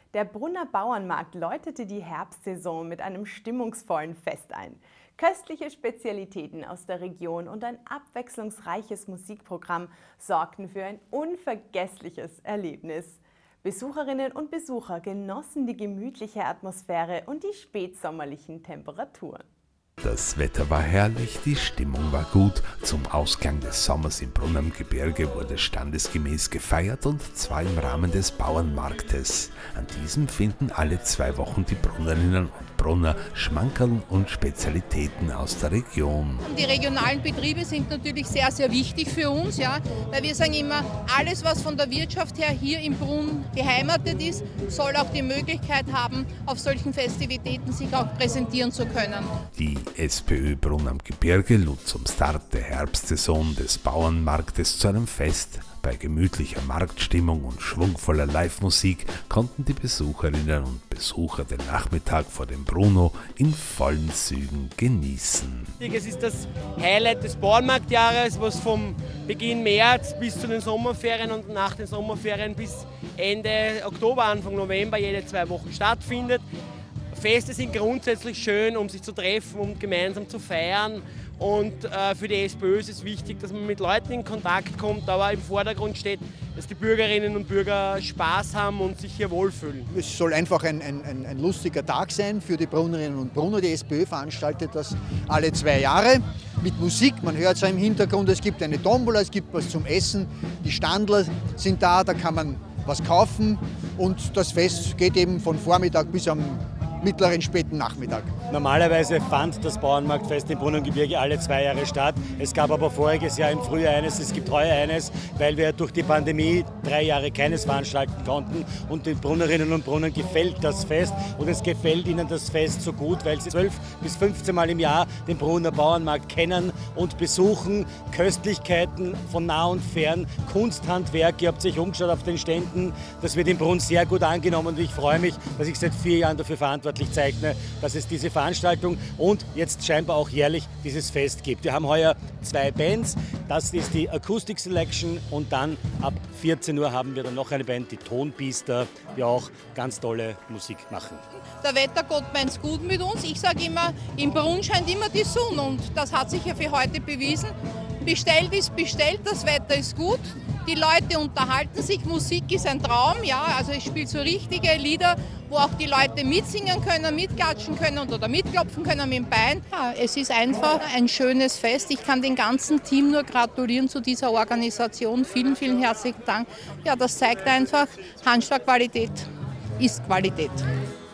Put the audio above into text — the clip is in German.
Der Brunner Bauernmarkt läutete die Herbstsaison mit einem stimmungsvollen Fest ein. Köstliche Spezialitäten aus der Region und ein abwechslungsreiches Musikprogramm sorgten für ein unvergessliches Erlebnis. Besucherinnen und Besucher genossen die gemütliche Atmosphäre und die spätsommerlichen Temperaturen. Das Wetter war herrlich, die Stimmung war gut. Zum Ausgang des Sommers im Brunn am Gebirge wurde standesgemäß gefeiert und zwar im Rahmen des Bauernmarktes. An diesem finden alle 2 Wochen die Brunnerinnen und Brunner Schmankerl und Spezialitäten aus der Region. Die regionalen Betriebe sind natürlich sehr, sehr wichtig für uns, ja, weil wir sagen immer, alles was von der Wirtschaft her hier im Brunn beheimatet ist, soll auch die Möglichkeit haben, auf solchen Festivitäten sich auch präsentieren zu können. Die SPÖ Brunn am Gebirge lud zum Start der Herbstsaison des Bauernmarktes zu einem Fest. Bei gemütlicher Marktstimmung und schwungvoller Live-Musik konnten die Besucherinnen und Besucher den Nachmittag vor dem Bruno in vollen Zügen genießen. Es ist das Highlight des Bauernmarktjahres, was vom Beginn März bis zu den Sommerferien und nach den Sommerferien bis Ende Oktober, Anfang November jede 2 Wochen stattfindet. Feste sind grundsätzlich schön, um sich zu treffen, um gemeinsam zu feiern. Und für die SPÖ ist es wichtig, dass man mit Leuten in Kontakt kommt, aber im Vordergrund steht, dass die Bürgerinnen und Bürger Spaß haben und sich hier wohlfühlen. Es soll einfach ein lustiger Tag sein für die Brunnerinnen und Brunner. Die SPÖ veranstaltet das alle 2 Jahre mit Musik. Man hört es im Hintergrund, es gibt eine Tombola, es gibt was zum Essen. Die Standler sind da kann man was kaufen. Und das Fest geht eben von Vormittag bis am mittleren, späten Nachmittag. Normalerweise fand das Bauernmarktfest im Brunn am Gebirge alle 2 Jahre statt. Es gab aber voriges Jahr im Frühjahr eines, es gibt heuer eines, weil wir durch die Pandemie 3 Jahre keines veranstalten konnten. Und den Brunnerinnen und Brunnern gefällt das Fest und es gefällt ihnen das Fest so gut, weil sie 12 bis 15 Mal im Jahr den Brunner Bauernmarkt kennen und besuchen. Köstlichkeiten von nah und fern, Kunsthandwerk, ihr habt sich umgeschaut auf den Ständen. Das wird im Brunn sehr gut angenommen und ich freue mich, dass ich seit 4 Jahren dafür verantwortlich zeichne, dass es diese Veranstaltung und jetzt scheinbar auch jährlich dieses Fest gibt. Wir haben heuer 2 Bands, das ist die Acoustic Selection und dann ab 14 Uhr haben wir dann noch eine Band, die Tonbiester, die auch ganz tolle Musik machen. Der Wettergott meint's gut mit uns. Ich sage immer, im Brunn scheint immer die Sonne und das hat sich ja für heute bewiesen. Bestellt ist bestellt, das Wetter ist gut. Die Leute unterhalten sich, Musik ist ein Traum, ja, also es spielt so richtige Lieder, wo auch die Leute mitsingen können, mitklatschen können oder mitklopfen können mit dem Bein. Ja, es ist einfach ein schönes Fest. Ich kann dem ganzen Team nur gratulieren zu dieser Organisation. Vielen, vielen herzlichen Dank. Ja, das zeigt einfach, Handschlagqualität ist Qualität.